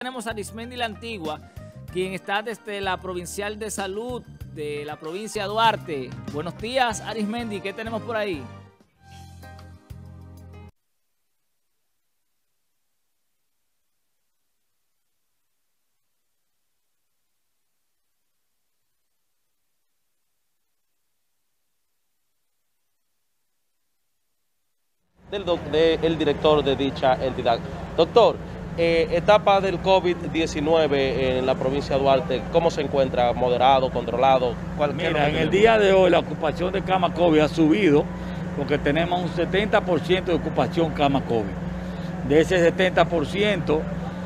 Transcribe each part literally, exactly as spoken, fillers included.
Tenemos a Arismendi La Antigua, quien está desde la Provincial de Salud de la provincia de Duarte. Buenos días, Arismendi, ¿qué tenemos por ahí? Del, doc, de, el director de dicha entidad. Doctor, eh, etapa del COVID diecinueve en la provincia de Duarte, ¿cómo se encuentra? ¿Moderado, controlado? ¿Cuál, Mira, en el día de hoy la ocupación de cama COVID ha subido porque tenemos un setenta por ciento de ocupación cama COVID. De ese setenta por ciento,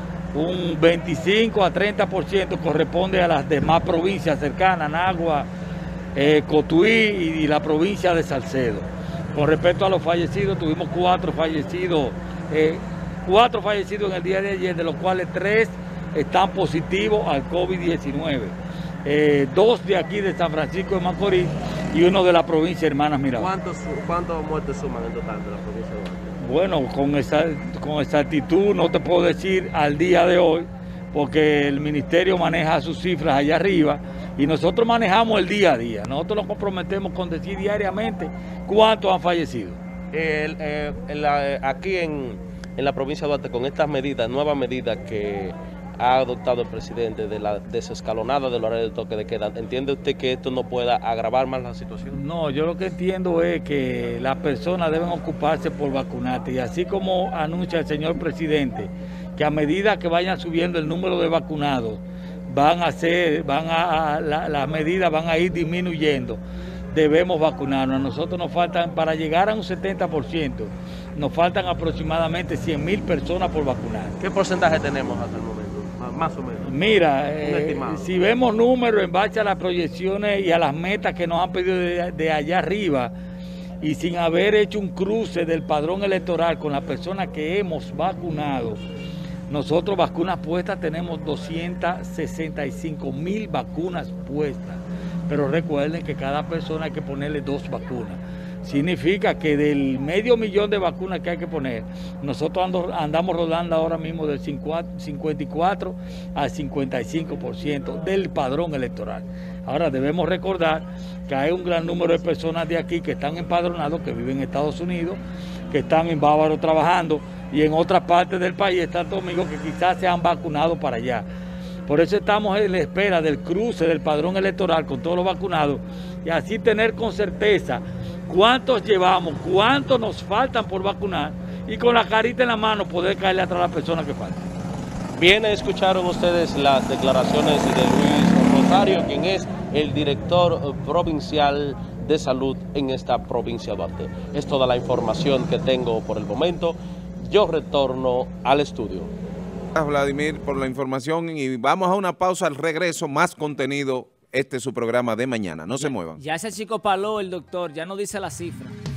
un veinticinco a treinta por ciento corresponde a las demás provincias cercanas, Nagua, eh, Cotuí y, y la provincia de Salcedo. Con respecto a los fallecidos, tuvimos cuatro fallecidos, eh, cuatro fallecidos en el día de ayer, de los cuales tres están positivos al COVID diecinueve. Eh, dos de aquí de San Francisco de Macorís y uno de la provincia de Hermanas Mirabal. ¿Cuántos, ¿Cuántas muertes suman en total de la provincia de Duarte? Bueno, con esa, con exactitud no te puedo decir al día de hoy, porque el ministerio maneja sus cifras allá arriba y nosotros manejamos el día a día. Nosotros nos comprometemos con decir diariamente cuántos han fallecido. El, eh, en la, aquí en, en la provincia de Duarte, con estas medidas, nuevas medidas que ha adoptado el presidente de la desescalonada del horario del toque de queda, ¿entiende usted que esto no pueda agravar más la situación? No, yo lo que entiendo es que las personas deben ocuparse por vacunarse, y así como anuncia el señor presidente que a medida que vayan subiendo el número de vacunados, van a ser, van a, a la, las medidas van a ir disminuyendo, debemos vacunarnos. A nosotros nos faltan, para llegar a un setenta por ciento, nos faltan aproximadamente cien mil personas por vacunar. ¿Qué porcentaje tenemos hasta el momento? Más o menos. Mira, eh, si vemos números en base a las proyecciones y a las metas que nos han pedido de, de allá arriba, y sin haber hecho un cruce del padrón electoral con las personas que hemos vacunado, nosotros vacunas puestas tenemos doscientas sesenta y cinco mil vacunas puestas. Pero recuerden que cada persona hay que ponerle dos vacunas. Significa que del medio millón de vacunas que hay que poner, nosotros ando, andamos rodando ahora mismo del cincuenta y cuatro al cincuenta y cinco por ciento del padrón electoral. Ahora debemos recordar que hay un gran número de personas de aquí que están empadronados, que viven en Estados Unidos, que están en Bávaro trabajando, y en otras partes del país están todos amigos que quizás se han vacunado para allá. Por eso estamos en la espera del cruce del padrón electoral con todos los vacunados y así tener con certeza cuántos llevamos, cuántos nos faltan por vacunar y con la carita en la mano poder caerle atrás a las personas que faltan. Bien, escucharon ustedes las declaraciones de Luis Rosario, quien es el director provincial de salud en esta provincia de Duarte. Es toda la información que tengo por el momento. Yo retorno al estudio. Gracias, Vladimir, por la información, y vamos a una pausa. Al regreso, más contenido. Este es su programa de mañana. No se muevan. Ya ese chico paló el doctor, ya no dice la cifra.